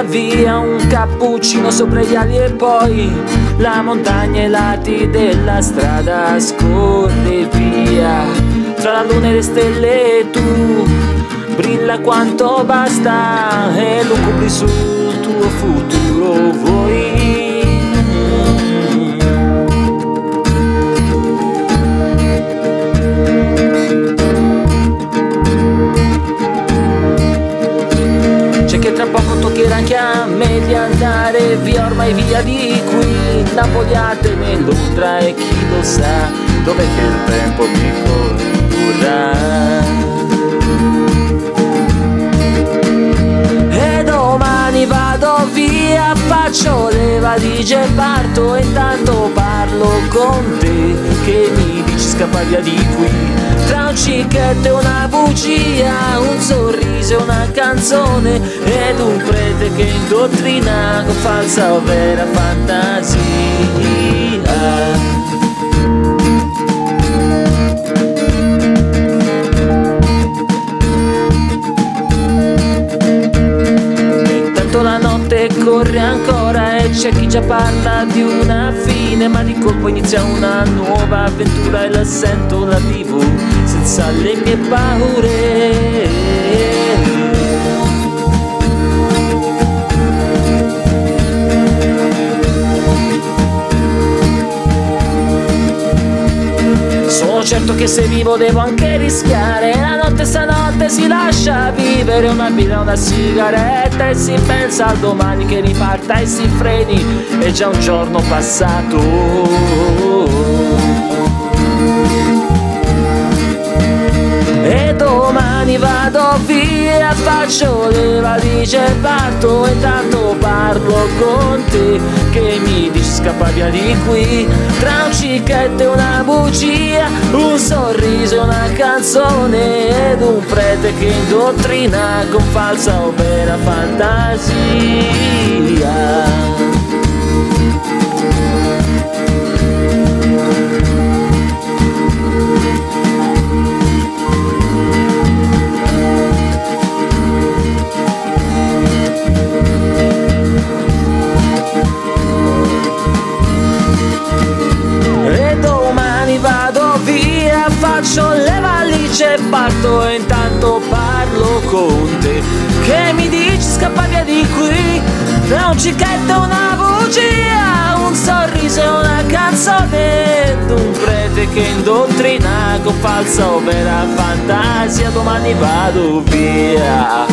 una via, un cappuccino sopra gli ali e poi la montagna e i lati della strada scorre via. Tra la luna e le stelle tu brilla quanto basta e lo copri sul tuo futuro vuoi. Che tra poco toccherà anche a me di andare via, ormai via di qui. Napoli, Atene, Londra e chi lo sa dove che il tempo mi condurrà. E domani vado via, faccio le valigie e parto, e intanto parlo con te che mi dici scappa via di qui. Tra un cicchetto e una bugia, un sorriso e una canzone, ed un prete che indottrina con falsa o vera fantasia. La notte corre ancora e c'è chi già parla di una fine, ma di colpo inizia una nuova avventura e la sento, la vivo senza le mie paure. Sono certo che se vivo devo anche rischiare, la notte stanotte si lascia vivere, una birra, una sigaretta e si pensa al domani che riparta e si freni, è già un giorno passato. E domani vado via, faccio le valigie e parto, e intanto parlo con te che mi dici scappa via di qui. Tra un cicchetto e una bugia, un sorriso e una canzone, ed un prete che indottrina con falsa o vera fantasia. Faccio le valigie e parto, e intanto parlo con te che mi dici scappa via di qui. Tra un cicchetto e una bugia, un sorriso e una canzone, ed un prete che indottrina con falsa o vera fantasia. Domani vado via.